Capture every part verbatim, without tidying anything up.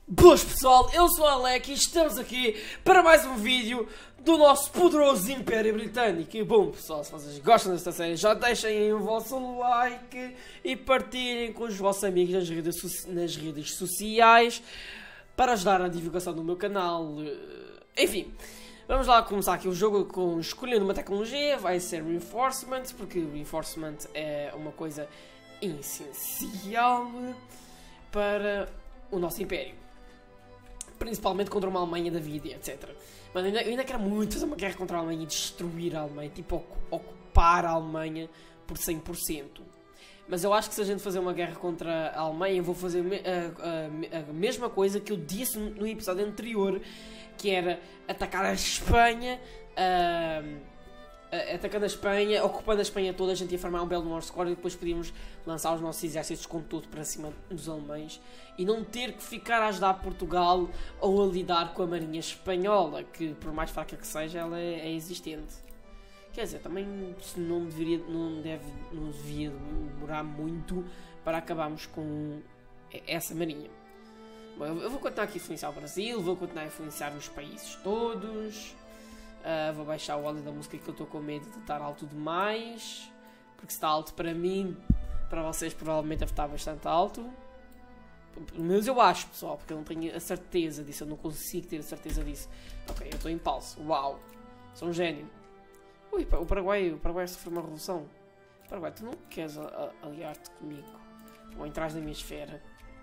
Boas pessoal, eu sou o Alec e estamos aqui para mais um vídeo do nosso poderoso Império Britânico. E bom pessoal, se vocês gostam desta série, já deixem aí o vosso like e partilhem com os vossos amigos nas redes, nas redes sociais para ajudar na divulgação do meu canal. Enfim, vamos lá começar aqui o jogo com escolhendo uma tecnologia. Vai ser Reinforcement, porque Reinforcement é uma coisa essencial para o nosso Império. Principalmente contra uma Alemanha da vida, etcétera. Mas eu ainda, eu ainda quero muito fazer uma guerra contra a Alemanha e destruir a Alemanha. Tipo, ocupar a Alemanha por cem por cento. Mas eu acho que se a gente fazer uma guerra contra a Alemanha, eu vou fazer a, a, a mesma coisa que eu disse no episódio anterior. Que era atacar a Espanha... Uh, atacando a Espanha, ocupando a Espanha toda, a gente ia formar um belo North Squad e depois podíamos lançar os nossos exércitos com tudo para cima dos alemães e não ter que ficar a ajudar Portugal ou a lidar com a marinha espanhola, que por mais fraca que seja, ela é, é existente. Quer dizer, também não deveria, não deve, não devia demorar muito para acabarmos com essa marinha. Bom, eu vou continuar aqui a influenciar o Brasil, vou continuar a influenciar os países todos. Uh, vou baixar o óleo da música que eu estou com medo de estar alto demais. Porque se está alto para mim, para vocês provavelmente deve estar bastante alto. Pelo menos eu acho, pessoal, porque eu não tenho a certeza disso. Eu não consigo ter a certeza disso. Ok, eu estou em pausa. Uau, sou um gênio. Ui, o Paraguai, o Paraguai sofreu uma revolução. Paraguai, tu não queres aliar-te comigo? Ou entrar na minha esfera?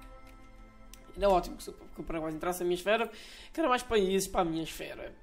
Era ótimo que o Paraguai entrasse na minha esfera, que era mais países para a minha esfera.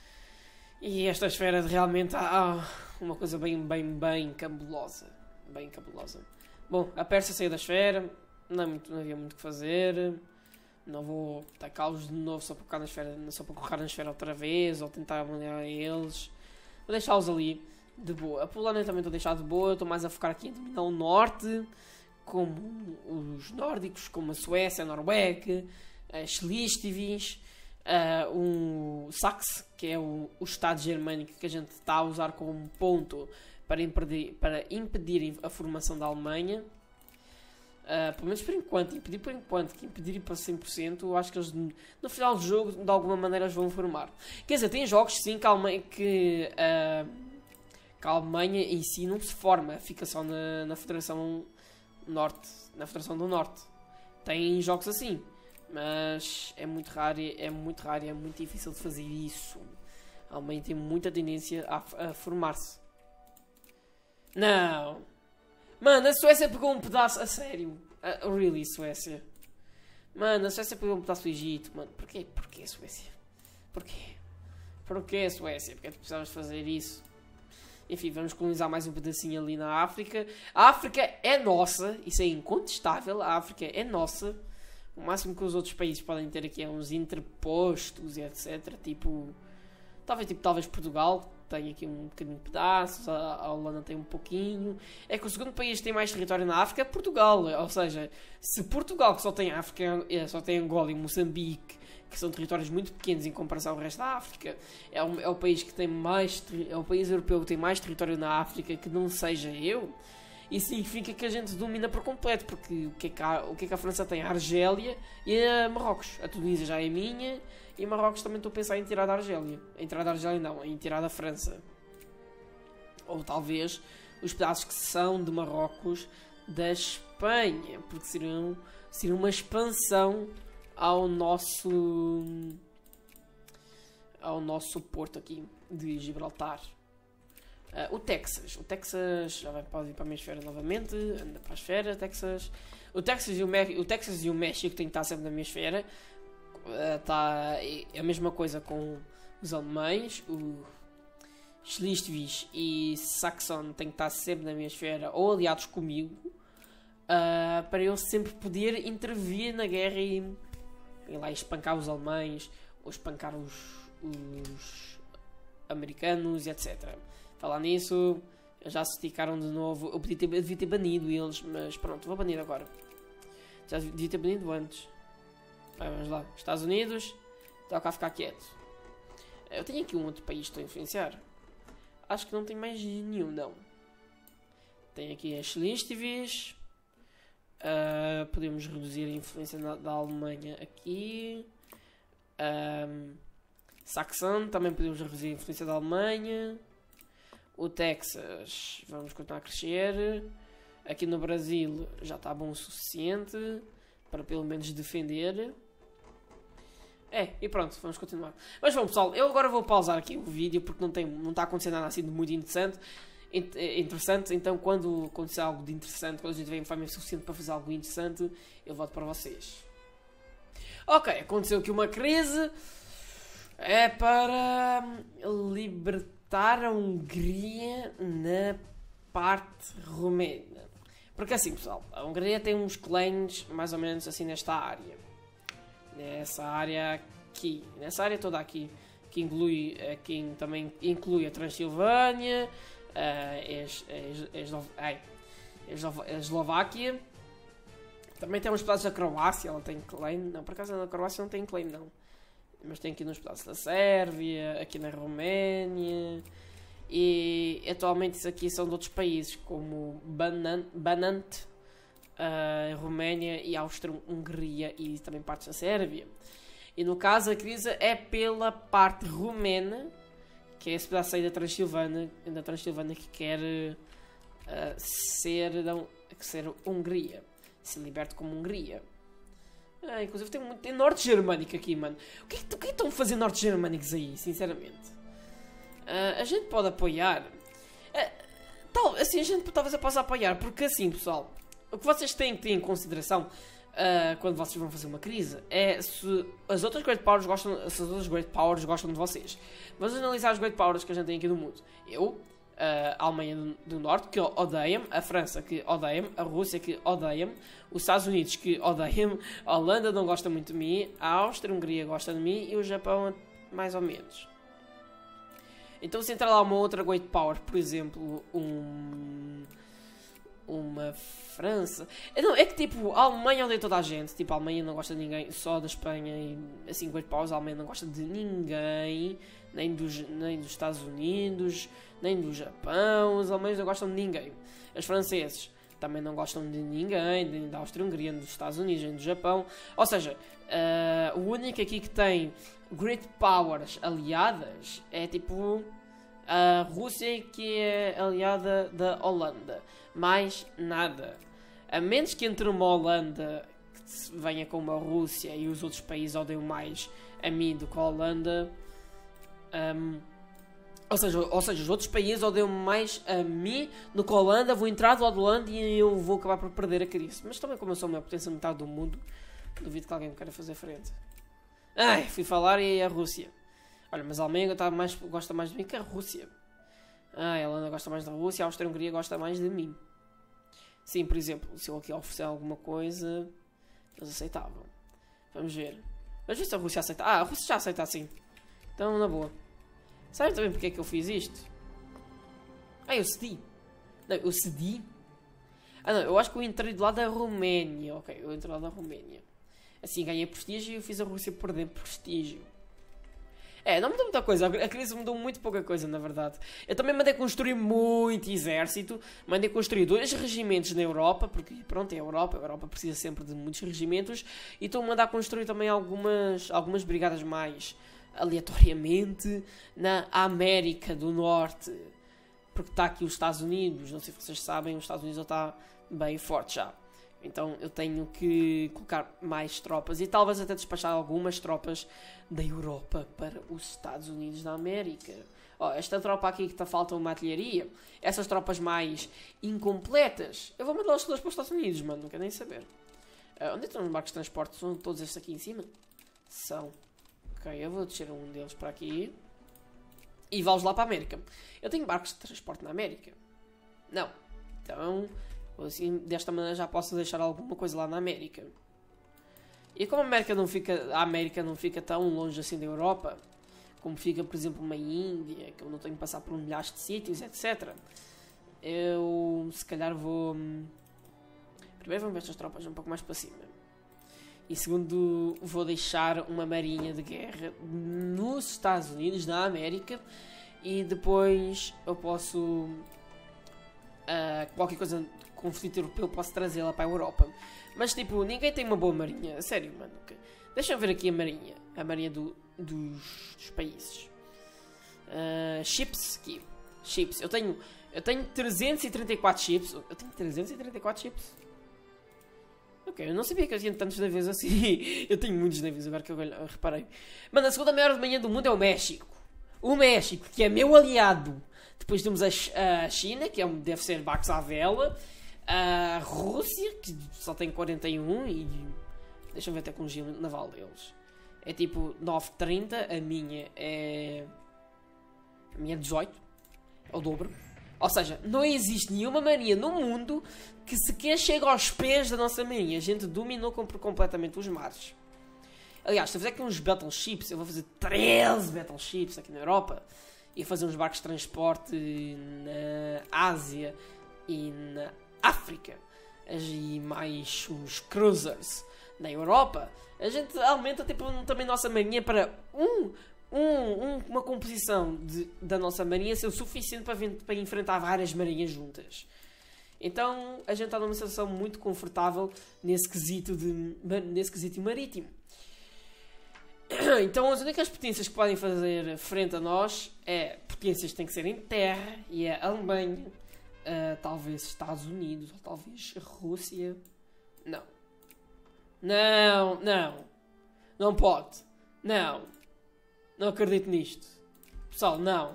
E esta esfera realmente há uma coisa bem, bem, bem cabulosa. Bem cabulosa. Bom, a Pérsia saiu da esfera. Não, é muito, não havia muito o que fazer. Não vou atacá-los de novo só para colocar na esfera, só para colocar na esfera outra vez. Ou tentar manejar eles. Vou deixá-los ali de boa. A Polónia também estou a deixar de boa. Estou mais a focar aqui em dominar o norte. Como os nórdicos, como a Suécia, a Noruega, a Schleswig. Uh, um Saxe, que é o, o Estado germânico que a gente está a usar como ponto para impedir, para impedir a formação da Alemanha. Uh, pelo menos por enquanto, impedir por enquanto, que impedir para cem por cento, eu acho que eles no final do jogo de alguma maneira eles vão formar. Quer dizer, tem jogos sim que a Alemanha, que, uh, que a Alemanha em si não se forma, fica só na, na Federação Norte, na Federação do Norte. Tem jogos assim. Mas é muito raro, é muito raro e é muito difícil de fazer isso. A Alemanha tem muita tendência a, a formar-se. Não! Mano, a Suécia pegou um pedaço... A sério? Uh, really, Suécia? Mano, a Suécia pegou um pedaço do Egito, mano. Porquê? Porquê, Suécia? Porquê? Porquê, Suécia? Porque tu precisavas fazer isso? Enfim, vamos colonizar mais um pedacinho ali na África. A África é nossa. Isso é incontestável. A África é nossa. O máximo que os outros países podem ter aqui é uns interpostos e etcétera. Tipo, talvez, tipo, talvez Portugal tenha aqui um bocadinho de pedaços, a, a Holanda tem um pouquinho. É que o segundo país que tem mais território na África é Portugal. Ou seja, se Portugal, que só tem África, só tem Angola e Moçambique, que são territórios muito pequenos em comparação ao resto da África, é o, é o país que tem mais, é o país europeu que tem mais território na África que não seja eu. Isso significa que a gente domina por completo, porque o que é que a, o que é que a França tem? A Argélia e a Marrocos. A Tunísia já é minha e a Marrocos também estou a pensar em tirar da Argélia. Em tirar da Argélia não, em tirar da França. Ou talvez os pedaços que são de Marrocos da Espanha, porque seriam, seriam uma expansão ao nosso, ao nosso porto aqui de Gibraltar. Uh, o Texas, o Texas já vai, pode ir para a minha esfera novamente, anda para a esfera, Texas. O Texas e o, o, Texas e o México têm que estar sempre na minha esfera. Uh, tá, é a mesma coisa com os alemães. O Schleswig e Saxon têm que estar sempre na minha esfera ou aliados comigo, uh, para eu sempre poder intervir na guerra e ir lá espancar os alemães ou espancar os, os americanos e etcétera. Falar nisso, já se esticaram de novo. Eu, podia ter, eu devia ter banido eles, mas pronto, vou banir agora. Já devia ter banido antes. Vai, vamos lá. Estados Unidos, toca a ficar quieto. Eu tenho aqui um outro país que estou a influenciar. Acho que não tem mais nenhum, não. Tem aqui a Schleswig, Uh, podemos reduzir a influência na, da Alemanha aqui. Um, Saxão, também podemos reduzir a influência da Alemanha. O Texas, vamos continuar a crescer. Aqui no Brasil já está bom o suficiente para pelo menos defender. É, e pronto, vamos continuar. Mas bom pessoal, eu agora vou pausar aqui o vídeo porque não, tem, não está acontecendo nada assim de muito interessante. interessante, então quando acontecer algo de interessante, quando a gente tiver informação suficiente para fazer algo interessante, eu volto para vocês. Ok, aconteceu aqui uma crise. É para libertar a Hungria na parte romena. Porque assim pessoal, a Hungria tem uns claims mais ou menos assim nesta área. Nessa área aqui, nessa área toda aqui, que inclui, aqui também inclui a Transilvânia, a Eslováquia. Também tem uns pedaços da Croácia, ela tem claim. Não, por acaso na Croácia não tem claim não. Mas tem aqui nos pedaços da Sérvia, aqui na Roménia. E atualmente isso aqui são de outros países, como Banat, a Roménia e Áustria-Hungria e também partes da Sérvia. E no caso a crise é pela parte romena, que é esse pedaço aí da Transilvânia, da Transilvânia que quer uh, ser, não, ser Hungria, se liberte como Hungria. Ah, inclusive tem, tem norte germânico aqui, mano. O que, o que estão a fazer norte germânicos aí, sinceramente? Uh, a gente pode apoiar. Uh, tal, assim, a gente talvez possa apoiar, porque assim, pessoal, o que vocês têm que ter em consideração uh, quando vocês vão fazer uma crise é se as outras Great Powers gostam, se as outras Great Powers gostam de vocês. Vamos analisar as Great Powers que a gente tem aqui no mundo. Eu, a Alemanha do, do Norte, que odeia-me, a França, que odeia-me, a Rússia, que odeia-me, os Estados Unidos, que odeia-me, a Holanda não gosta muito de mim, a Áustria, a Hungria gosta de mim e o Japão, mais ou menos. Então, se entrar lá uma outra Great Power, por exemplo, um, uma França... Não, é que tipo, a Alemanha odeia toda a gente, tipo, a Alemanha não gosta de ninguém, só da Espanha e assim, Great Powers, a Alemanha não gosta de ninguém, nem dos, nem dos Estados Unidos, nem do Japão, os alemães não gostam de ninguém. Os franceses também não gostam de ninguém, nem da Áustria-Hungria, nem dos Estados Unidos, nem do Japão. Ou seja, uh, o único aqui que tem Great Powers aliadas é tipo a Rússia, que é aliada da Holanda. Mais nada. A menos que entre uma Holanda que venha com uma Rússia e os outros países odeiam mais a mim do que a Holanda. Um, ou, seja, ou seja, os outros países odeiam mais a mim do que a Holanda. Vou entrar do lado da Holanda e eu vou acabar por perder a crise. Mas também, como eu sou a maior potência metade do mundo, duvido que alguém me queira fazer frente. Ai, fui falar e a Rússia. Olha, mas a Alemanha tá mais, gosta mais de mim que a Rússia. Ah, a Holanda gosta mais da Rússia, a Áustria-Hungria gosta mais de mim. Sim, por exemplo, se eu aqui oferecer alguma coisa, eles aceitavam. Vamos ver. Vamos ver se a Rússia aceita. Ah, a Rússia já aceita assim. Então, na boa. Sabem também porque é que eu fiz isto? Ah, eu cedi. Não, eu cedi. Ah, não, eu acho que eu entrei do lado da Roménia. Ok, eu entrei do lado da Roménia. Assim ganhei prestígio e eu fiz a Rússia perder prestígio. É, não mudou muita coisa. A crise mudou muito pouca coisa, na verdade. Eu também mandei construir muito exército. Mandei construir dois regimentos na Europa. Porque, pronto, é a Europa. A Europa precisa sempre de muitos regimentos. E estou a mandar construir também algumas, algumas brigadas mais aleatoriamente na América do Norte. Porque está aqui os Estados Unidos. Não sei se vocês sabem, os Estados Unidos está bem forte já. Então eu tenho que colocar mais tropas e talvez até despachar algumas tropas da Europa para os Estados Unidos da América. Oh, esta tropa aqui que está falta uma artilharia, essas tropas mais incompletas, eu vou mandá-las todas para os Estados Unidos, mano, não quero nem saber. Uh, onde estão os barcos de transporte? São todos estes aqui em cima? São. Ok, eu vou descer um deles para aqui e vá-los lá para a América. Eu tenho barcos de transporte na América? Não. Então... assim, desta maneira já posso deixar alguma coisa lá na América. E como a América não fica, a América não fica tão longe assim da Europa, como fica, por exemplo, uma Índia, que eu não tenho que passar por milhares de sítios, etcétera. Eu, se calhar, vou... Primeiro vamos ver estas tropas um pouco mais para cima. E segundo, vou deixar uma marinha de guerra nos Estados Unidos, na América. E depois eu posso... uh, qualquer coisa de conflito europeu, eu posso trazê-la para a Europa. Mas tipo, ninguém tem uma boa marinha. A sério, mano. Okay. Deixa-me ver aqui a marinha. A marinha do, dos, dos países. Uh, chips aqui. Chips. Eu tenho, eu tenho trezentos e trinta e quatro chips. Eu tenho trezentos e trinta e quatro chips. Ok, eu não sabia que eu tinha tantos navios assim. Eu tenho muitos navios agora que eu reparei. Mano, a segunda maior manhã do mundo é o México. O México, que é meu aliado. Depois temos a, a China, que é, deve ser barcos à vela. A Rússia, que só tem quarenta e um. E deixa-me ver a tecnologia naval deles. É tipo nove trinta. A minha é... A minha é dezoito. É o dobro. Ou seja, não existe nenhuma marinha no mundo que sequer chegue aos pés da nossa marinha. A gente dominou completamente os mares. Aliás, se eu fizer aqui uns battleships, eu vou fazer treze battleships aqui na Europa. E fazer uns barcos de transporte na Ásia e na África. E mais uns cruisers na Europa. A gente aumenta tipo, também a nossa marinha para um... Um, um, uma composição de, da nossa marinha ser o suficiente para, para enfrentar várias marinhas juntas. Então a gente está numa situação muito confortável nesse quesito, de, nesse quesito marítimo. Então as únicas potências que podem fazer frente a nós é potências que têm que ser em terra, e é a Alemanha, uh, talvez Estados Unidos, ou talvez a Rússia. Não. Não, não. Não pode. Não. Não acredito nisto. Pessoal, não.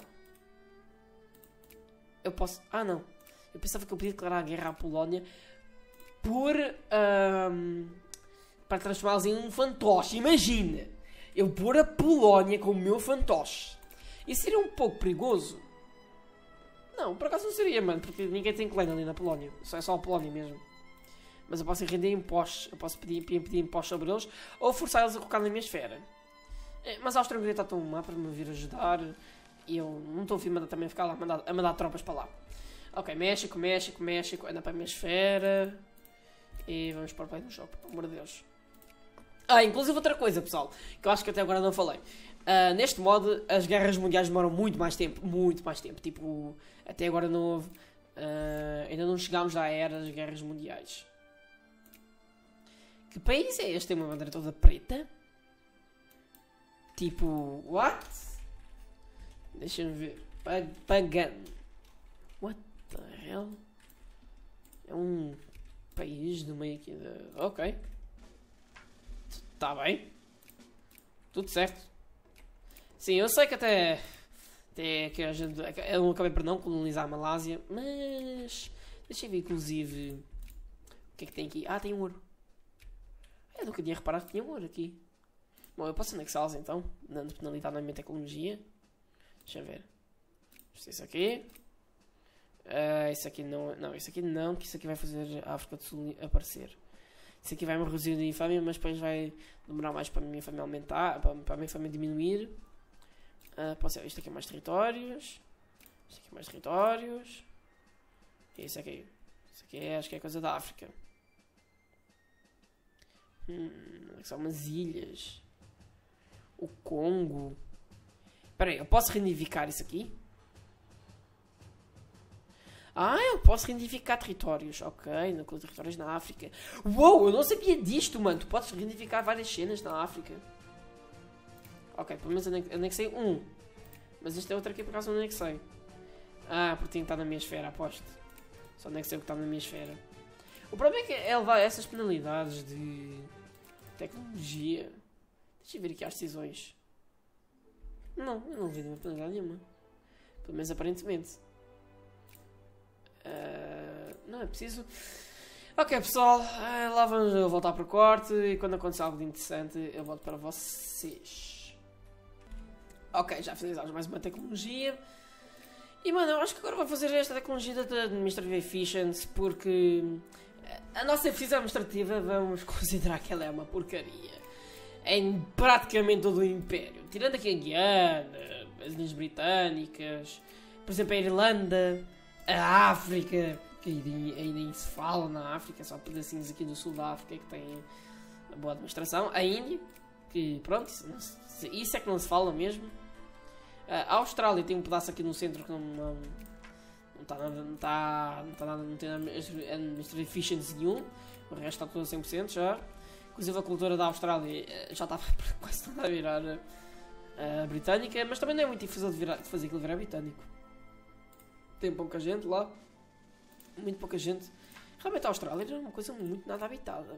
Eu posso... Ah, não. Eu pensava que eu podia declarar a guerra à Polónia por... Um, para transformá-los em um fantoche. Imagina! Eu pôr a Polónia como meu fantoche. Isso seria um pouco perigoso? Não, por acaso não seria, mano. Porque ninguém tem clã ali na Polónia. Só é só a Polónia mesmo. Mas eu posso render impostos. Eu posso pedir, pedir impostos sobre eles. Ou forçá-los a colocar na minha esfera. Mas a Áustria-Hungria está tão má para me vir ajudar. E eu não estou a fim de também ficar lá a mandar, a mandar tropas para lá. Ok, México, México, México. Anda para a minha esfera. E vamos para o play do jogo, pelo amor de Deus. Ah, inclusive outra coisa, pessoal. Que eu acho que até agora não falei. Uh, neste modo, as guerras mundiais demoram muito mais tempo. Muito mais tempo. Tipo, até agora não houve... Uh, ainda não chegámos à era das guerras mundiais. Que país é este? Tem uma bandeira toda preta? Tipo, what? Deixa-me ver. Pagan. What the hell? É um país do meio aqui de... Ok. Tá bem. Tudo certo. Sim, eu sei que até... Até que a gente... Eu acabei por não colonizar a Malásia. Mas... Deixa eu ver, inclusive... O que é que tem aqui? Ah, tem ouro. Eu nunca tinha reparado que tinha ouro aqui. Bom, eu posso anexá-los então, dando penalidade na minha tecnologia. Deixa eu ver. Isso aqui. Uh, isso aqui não. Não, isso aqui não, que isso aqui vai fazer a África do Sul aparecer. Isso aqui vai me reduzir de infâmia, mas depois vai demorar mais para a minha família aumentar, para, para a minha família diminuir. Uh, posso ser, isto aqui é mais territórios. Isto aqui é mais territórios. E isso aqui. Isso aqui é, acho que é coisa da África. Hum, são umas ilhas. O Congo. Espera aí, eu posso reunificar isso aqui? Ah, eu posso reunificar territórios. Ok, territórios na África. Uou, eu não sabia disto, mano. Tu podes reunificar várias cenas na África. Ok, pelo menos anexei um. Mas este é outro aqui por acaso não anexei. Ah, porque tem que estar na minha esfera, aposto. Só anexei o que está na minha esfera. O problema é que é levar essas penalidades de tecnologia. Deixa eu ver aqui as decisões. Não, eu não vi nenhuma penalidade nenhuma. Pelo menos aparentemente. Uh, não é preciso. Ok, pessoal. Uh, lá vamos voltar para o corte. E quando acontecer algo de interessante, eu volto para vocês. Ok, já finalizamos mais uma tecnologia. E mano, eu acho que agora vou fazer esta tecnologia da Administrative Efficiency. Porque a nossa eficiência administrativa, vamos considerar que ela é uma porcaria. Em praticamente todo o Império. Tirando aqui a Guiana, as Ilhas Britânicas, por exemplo a Irlanda, a África, que ainda, ainda se fala na África, só pedacinhos aqui do sul da África que têm uma boa administração. A Índia, que pronto, isso, isso é que não se fala mesmo. A Austrália tem um pedaço aqui no centro que não, não, Não está nada, não está, não está nada, não tem administrative efficiency nenhum. O resto está tudo a cem por cento já. Inclusive a cultura da Austrália já está quase toda a virar uh, britânica, mas também não é muito difícil de, virar, de fazer aquilo virar britânico. Tem pouca gente lá, muito pouca gente. Realmente a Austrália é uma coisa muito nada habitada.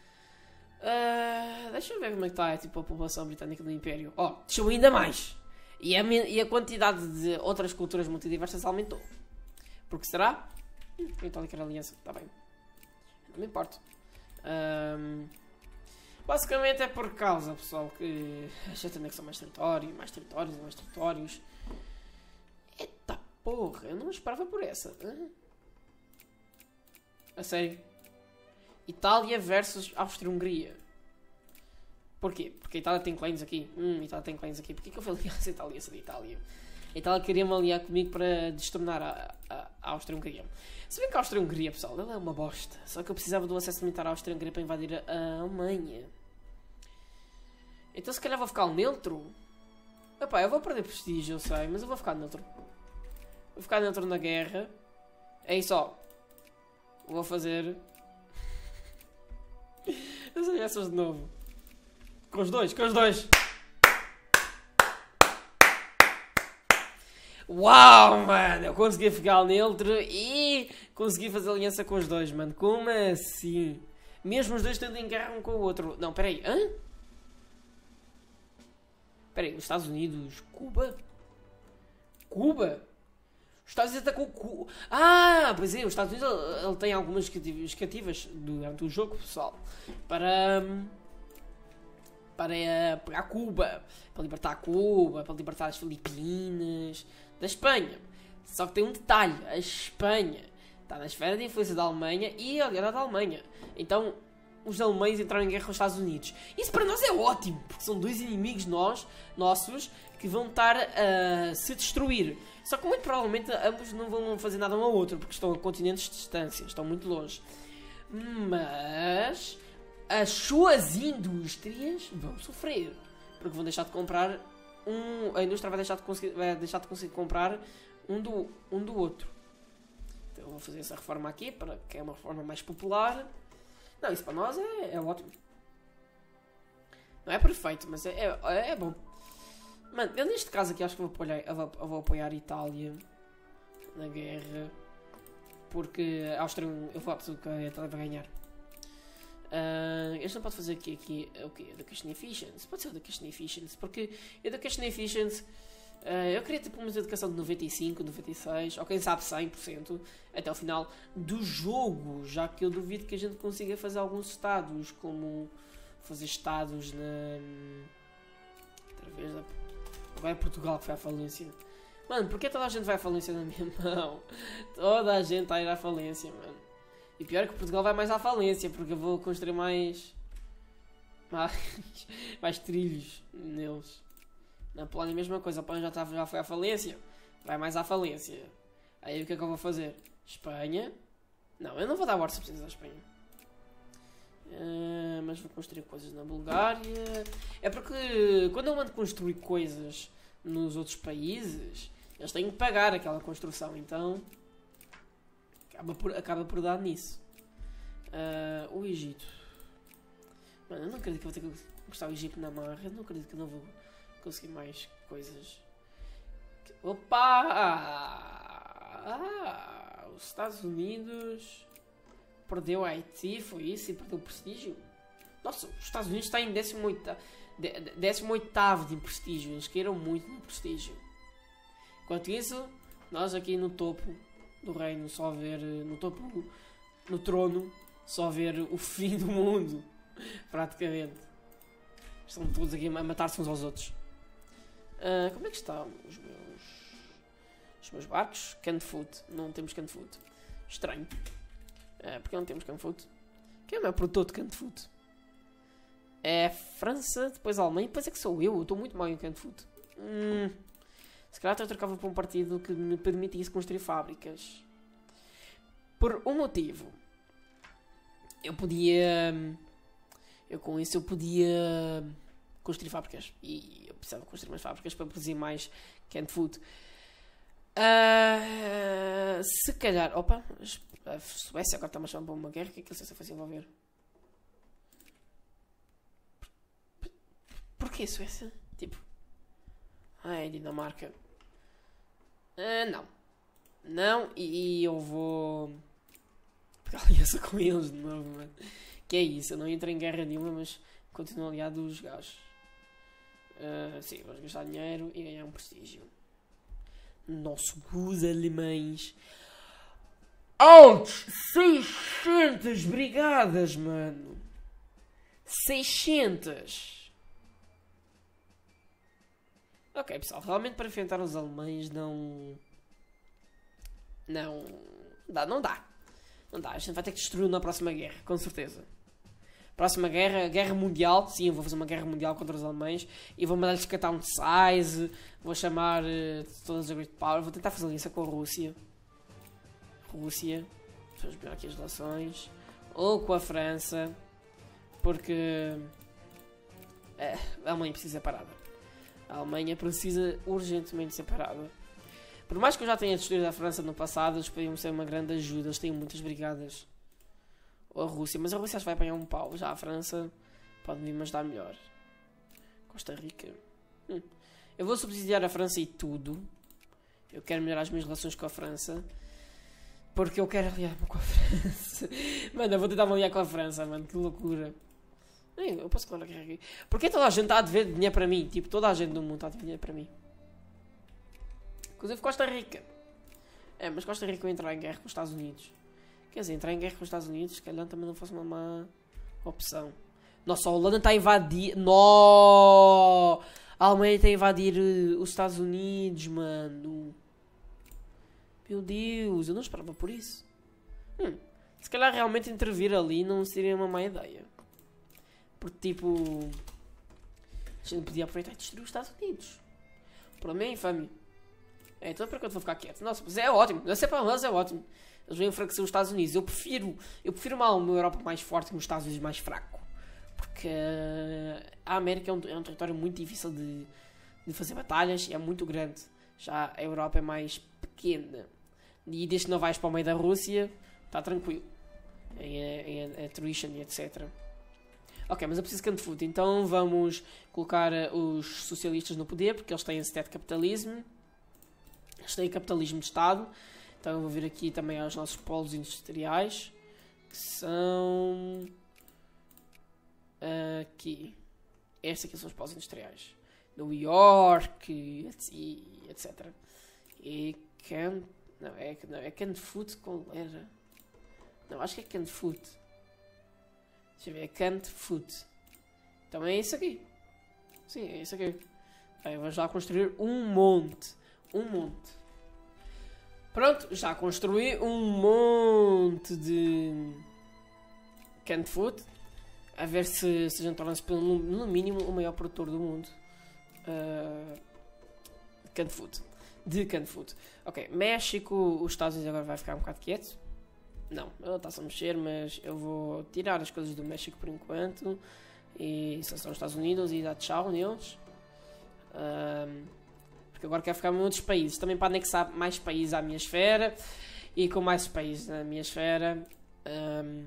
Uh, deixa eu ver como é que está tipo, a população britânica do Império. Ó, oh, desceu ainda mais. E a, e a quantidade de outras culturas muito diversas aumentou. Porque será? Hum, a Itália quer aliança, está bem. Não me importo. Um, basicamente é por causa, pessoal, que a gente anexa mais território, mais territórios, mais territórios. Eita porra, eu não esperava por essa. Hein? A sério. Itália versus Áustria-Hungria. Porquê? Porque a Itália tem claims aqui. Hum, a Itália tem claims aqui. Porquê que eu fui aliar essa aliança de Itália? A Itália queria-me aliar comigo para destornar a, a, a Áustria-Hungria. Se bem que a Áustria-Hungria, pessoal, ela é uma bosta. Só que eu precisava do acesso militar à Áustria-Hungria para invadir a, a Alemanha. Então se calhar vou ficar neutro. Epá, eu vou perder prestígio, eu sei, mas eu vou ficar neutro. Vou ficar neutro na guerra. É isso, ó. Vou fazer... as alianças de novo. Com os dois, com os dois. Uau, mano, eu consegui ficar neutro e consegui fazer aliança com os dois, mano. Como assim? Mesmo os dois estando em guerra um com o outro. Não, peraí, hã? Peraí, os Estados Unidos, Cuba? Cuba? Os Estados Unidos atacou Cuba. Ah, pois é, os Estados Unidos ele, ele tem algumas cativas durante o jogo, pessoal. Para... Para uh, pegar Cuba. Para libertar Cuba, para libertar as Filipinas... Da Espanha. Só que tem um detalhe. A Espanha está na esfera de influência da Alemanha e aliada da Alemanha. Então, os alemães entraram em guerra com os Estados Unidos. Isso para nós é ótimo, porque são dois inimigos nós, nossos que vão estar a se destruir. Só que muito provavelmente ambos não vão fazer nada um ao outro, porque estão a continentes de distância, estão muito longe. Mas as suas indústrias vão sofrer, porque vão deixar de comprar... Um, a indústria vai deixar de conseguir, vai deixar de conseguir comprar um do, um do outro. Então eu vou fazer essa reforma aqui, para que é uma reforma mais popular. Não, isso para nós é, é ótimo. Não é perfeito, mas é, é, é bom. Mano, eu neste caso aqui acho que vou apoiar, eu vou, eu vou apoiar a Itália na guerra. Porque a Áustria, eu falo que a Itália vai ganhar. Uh, este não pode fazer aqui, aqui o que? Education Efficiency. Pode ser Education Efficiency, porque Education Efficiency uh, eu queria tipo uma educação de noventa e cinco, noventa e seis, ou quem sabe cem por cento até o final do jogo, já que eu duvido que a gente consiga fazer alguns estados, como fazer estados na... através da... Agora é Portugal que vai à falência. Mano, porquê toda a gente vai à falência na minha mão? Toda a gente está a ir à falência, mano. E pior é que Portugal vai mais à falência, porque eu vou construir mais... Mais, mais trilhos neles. Na Polónia a mesma coisa, a Polónia já, tá, já foi à falência, vai mais à falência. Aí o que é que eu vou fazer? Espanha? Não, eu não vou dar war subsídios à Espanha. Uh, mas vou construir coisas na Bulgária. É porque quando eu mando construir coisas nos outros países, eles têm que pagar aquela construção, então... Acaba por, acaba por dar nisso. Uh, o Egito. Mano, eu não acredito que vou ter que conquistar o Egito na marra. Eu não acredito que eu não vou conseguir mais coisas. Opa! Ah, os Estados Unidos perdeu a Haiti, foi isso? E perdeu prestígio? Nossa, os Estados Unidos está em décimo oitavo de prestígio. Eles queiram muito no prestígio. Enquanto isso, nós aqui no topo do reino, só ver no topo, no trono, só ver o fim do mundo, praticamente. Estão todos aqui a matar-se uns aos outros. Uh, como é que estão os meus, os meus barcos? Canned food. Não temos canned food. Estranho. Uh, porque não temos canned food? Quem é o meu produtor de canned food? É França, depois a Alemanha, depois é que sou eu. Eu estou muito mal em canned food. Hum... Se calhar eu trocava para um partido que me permitisse construir fábricas. Por um motivo. Eu podia... Eu com isso eu podia construir fábricas. E eu precisava construir mais fábricas para produzir mais canned food. Uh, se calhar... Opa, a Suécia agora está a chamar para uma guerra. O que é que a Suécia foi se envolver? Porquê Suécia? Tipo... Ai, Dinamarca. Uh, não. Não, e, e eu vou... pegar aliança com eles de novo, mano. Que é isso, eu não entro em guerra nenhuma, mas continuo aliado dos gajos. Uh, sim, vamos gastar dinheiro e ganhar um prestígio. Nossa, os alemães. Ouch! seiscentas brigadas, mano. seiscentas. Ok, pessoal, realmente para enfrentar os alemães não... Não... Dá, não dá. Não dá, a gente vai ter que destruir na próxima guerra, com certeza. Próxima guerra, guerra mundial. Sim, eu vou fazer uma guerra mundial contra os alemães. E vou mandar-lhes catar um size. Vou chamar uh, todas as Great Power. Vou tentar fazer aliança com a Rússia. Rússia. Vamos ver aqui as relações. Ou com a França. Porque... É, a Alemanha precisa ser parada. A Alemanha precisa urgentemente ser parada. Por mais que eu já tenha destruído a França no passado, eles podiam ser uma grande ajuda. Eles têm muitas brigadas. Ou a Rússia, mas a Rússia acho que vai apanhar um pau. Já a França pode vir-me ajudar melhor. Costa Rica. Hum. Eu vou subsidiar a França e tudo. Eu quero melhorar as minhas relações com a França. Porque eu quero aliar-me com a França. Mano, eu vou tentar me aliar com a França, mano. Que loucura. Eu posso colocar aqui. Porquê toda a gente está a dever dinheiro para mim? Tipo, toda a gente do mundo está a dever dinheiro para mim. Inclusive Costa Rica. É, mas Costa Rica vai entrar em guerra com os Estados Unidos. Quer dizer, entrar em guerra com os Estados Unidos, se calhar também não fosse uma má opção. Nossa, a Holanda está a invadir... No! A Alemanha está a invadir uh, os Estados Unidos, mano. Meu Deus, eu não esperava por isso. Hum, se calhar realmente intervir ali não seria uma má ideia. Porque, tipo... A gente podia aproveitar e destruir os Estados Unidos. Para mim é infame. É, então para que eu vou ficar quieto? Nossa, mas é ótimo. Não sei para nós, é ótimo. Eles vêm enfraquecer os Estados Unidos. Eu prefiro, eu prefiro uma, uma Europa mais forte que os Estados Unidos mais fraco. Porque a América é um, é um território muito difícil de, de fazer batalhas e é muito grande. Já a Europa é mais pequena. E desde que não vais para o meio da Rússia, está tranquilo. Em, em, em attrition e etcétera. Ok, mas eu preciso de food. Então vamos colocar os socialistas no poder, porque eles têm instead capitalismo. Eles têm capitalismo de Estado. Então eu vou vir aqui também aos nossos polos industriais, que são... Aqui. Estes aqui são os polos industriais. New York, e etcétera. E Can... Não, é, não, é Canned Food com era. Não, acho que é Canned Food. Deixa eu ver, é Canned Food. Então é isso aqui. Sim, é isso aqui. Aí vamos lá construir um monte. Um monte. Pronto, já construí um monte de Canned Food. A ver se, se a gente torna-se no mínimo o maior produtor do mundo. Uh, Canned Food. De Canned Food. Ok, México, os Estados Unidos agora vai ficar um bocado quieto. Não, ele está-se a mexer, mas eu vou tirar as coisas do México por enquanto. E só são os Estados Unidos e dar tchau neles. Um, porque agora quero ficar em outros países. Também para anexar mais países à minha esfera. E com mais países na minha esfera, um,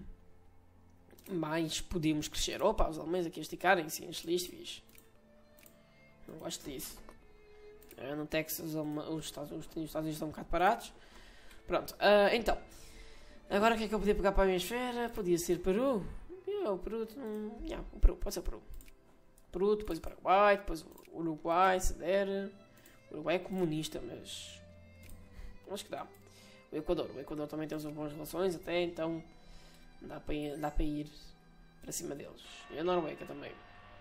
mais podemos crescer. Opa, os alemães aqui a esticarem-se, enche-lhes fixe. Não gosto disso. No Texas os Estados, os Estados Unidos estão um bocado parados. Pronto, uh, então. Agora o que é que eu podia pegar para a minha esfera? Podia ser Peru. Yeah, o Peru, hum, yeah, o Peru, pode ser o Peru. Peru, depois o Paraguai, depois o Uruguai, se der. O Uruguai é comunista, mas... acho que dá. O Equador, o Equador também tem boas relações até, então dá para ir, dá para ir para cima deles. E a Noruega também.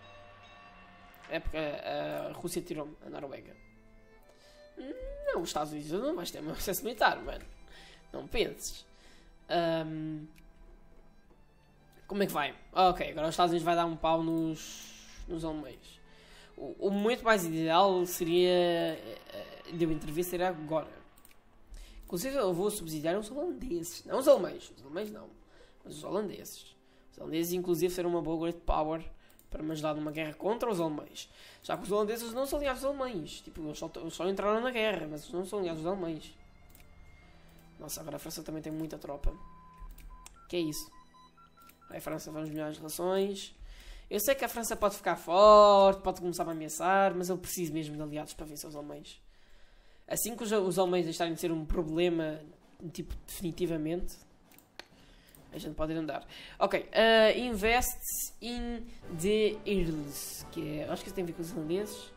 É porque a, a Rússia tirou a Noruega. Não, os Estados Unidos não vais ter meu acesso militar, mano. Não penses. Um, como é que vai? Ok, agora os Estados Unidos vai dar um pau nos, nos alemães. O, o momento mais ideal seria de eu intervir seria agora. Inclusive eu vou subsidiar os holandeses. Não os alemães. Os alemães não. Mas os holandeses. Os holandeses inclusive serão uma boa great power para me ajudar numa guerra contra os alemães. Já que os holandeses não são aliados dos alemães. Tipo, eles só, eles só entraram na guerra, mas não são aliados dos alemães. Nossa, agora a França também tem muita tropa. Que é isso? Aí a França vamos melhorar as relações. Eu sei que a França pode ficar forte, pode começar a ameaçar, mas eu preciso mesmo de aliados para vencer os alemães. Assim que os, os alemães deixarem de ser um problema, tipo, definitivamente, a gente pode ir andar. Ok, uh, invest in the Earls, que é, acho que isso tem a ver com os irlandeses.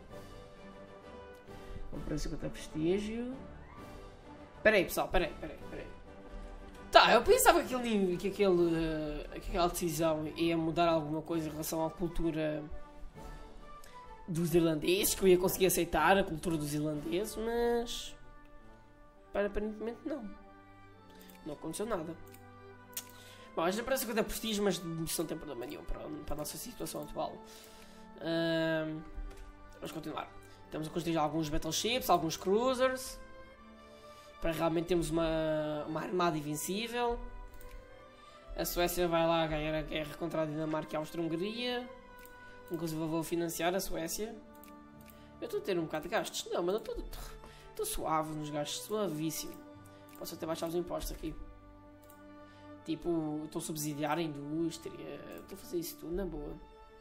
Comprei cinquenta prestígio. Espera aí, pessoal, espera aí, espera aí, espera aí. Tá, eu pensava que, aquele, que, aquele, uh, que aquela decisão ia mudar alguma coisa em relação à cultura dos irlandeses, que eu ia conseguir aceitar a cultura dos irlandeses, mas aparentemente não. Não aconteceu nada. Bom, a gente parece que dá prestígio, mas isso não tem problema nenhum para, para a nossa situação atual. Uh, vamos continuar. Estamos a construir alguns battleships, alguns cruisers, para realmente termos uma, uma armada invencível. A Suécia vai lá ganhar a guerra contra a Dinamarca e a Áustria-Hungria. Inclusive eu vou financiar a Suécia. Eu estou a ter um bocado de gastos. Não, mas eu estou suave nos gastos, suavíssimo. Posso até baixar os impostos aqui. Tipo, estou a subsidiar a indústria. Estou a fazer isso tudo na boa.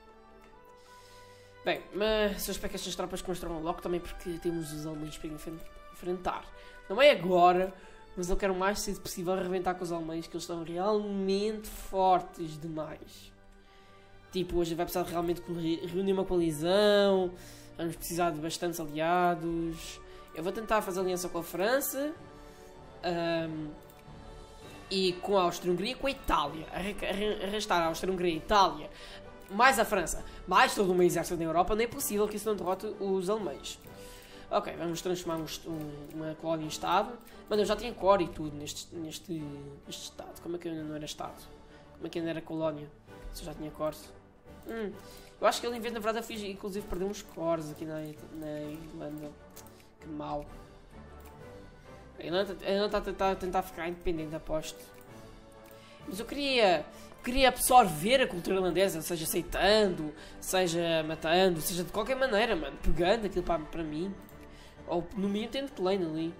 Bem, mas eu espero que estas tropas construam logo também, porque temos os alemães para enfrentar. Não é agora, mas eu quero o mais cedo possível arrebentar com os alemães, que eles estão realmente fortes demais. Tipo, hoje vai precisar de realmente reunir uma coalizão, vamos precisar de bastantes aliados. Eu vou tentar fazer aliança com a França um, e com a Áustria-Hungria e com a Itália. Arrastar a Áustria-Hungria e a Itália, mais a França, mais todo um exército na Europa, não é possível que isso não derrote os alemães. Ok, vamos transformar um, uma colónia em Estado. Mas eu já tinha core e tudo neste, neste, neste Estado. Como é que eu ainda não era Estado? Como é que ainda era colónia? Se eu já tinha cores? Hum, eu acho que ele, em vez, na verdade, eu fiz, inclusive, perder uns cores aqui na, na Irlanda. Que mau. A Irlanda está a tentar, tentar ficar independente, aposto. Mas eu queria... Queria absorver a cultura irlandesa, seja aceitando, seja matando, seja de qualquer maneira, mano. Pegando aquilo para, para mim. Ou no mínimo tendo plane ali.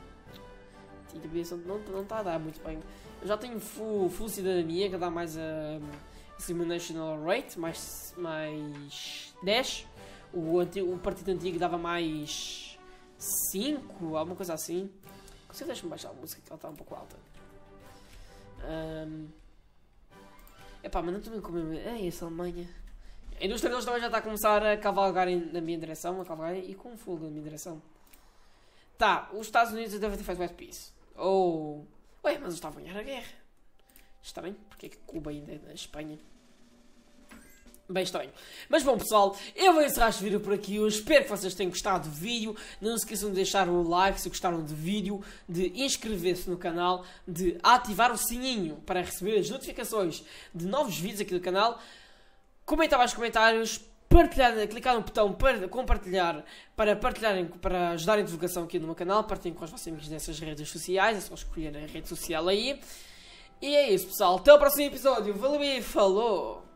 Não, não está a dar muito bem. Eu já tenho full, full cidadania, que dá mais a National Rate, mais, mais dez. O, antigo, o partido antigo dava mais cinco, alguma coisa assim. Você deixa-me baixar a música, que ela está um pouco alta. Um, Epá, mas não estou bem com o meu... É essa Alemanha. A indústria deles também já está a começar a cavalgar na minha direção, a cavalgar e com fogo na minha direção. Tá, os Estados Unidos devem ter feito West Peace. Ou... Oh. Ué, mas eles estavam a ganhar a guerra. Estranho, porque é que Cuba ainda é na Espanha? Bem estranho. Mas bom, pessoal, eu vou encerrar este vídeo por aqui. Eu espero que vocês tenham gostado do vídeo. Não se esqueçam de deixar o like se gostaram do vídeo, de inscrever-se no canal, de ativar o sininho para receber as notificações de novos vídeos aqui do canal. Comentar nos comentários, partilhar, clicar no botão para compartilhar, para partilharem, para ajudar a divulgação aqui no meu canal. Partilhem com os vossos amigos nessas redes sociais, é só escolher a rede social aí. E é isso, pessoal. Até o próximo episódio. Valeu e falou!